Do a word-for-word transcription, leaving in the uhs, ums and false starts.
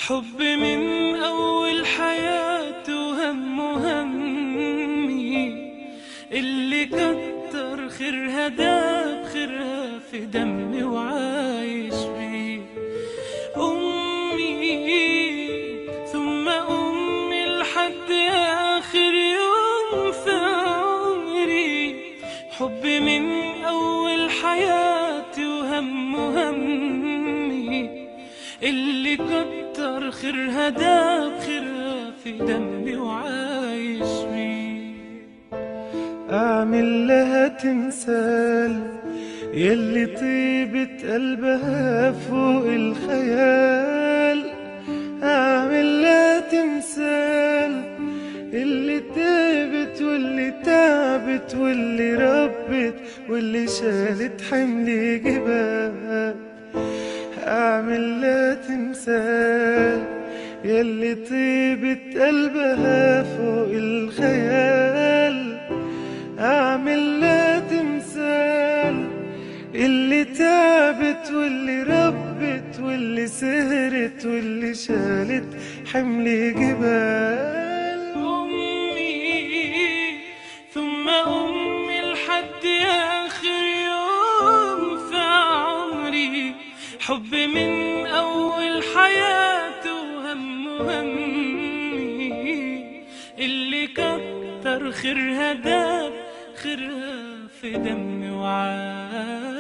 حب من أول حياته وهم همي، اللي كتر خيرها داب خيرها في دمي وعايش بيه. أمي ثم أمي لحد آخر يوم في عمري. حب من أول حياتي وهم همي، اللي كتر خيرها داب خيرها في دمي وعايش بيه. أعمل لها تمثال يلي طيبة قلبها فوق الخيال. أعمل لها تمثال اللي تعبت واللي تعبت واللي ربت واللي شالت حمل جبال. أعمل لها تمثال يلي طيبة قلبها فوق الخيال. أعمل لها تمثال اللي تعبت واللي ربت واللي سهرت واللي شالت حمل جبال. أمي ثم أمي لحد آخر يوم في عمري. حب من أول حياته وهم همي، اللي كتر خيرها داب خيرها في دمي وعاش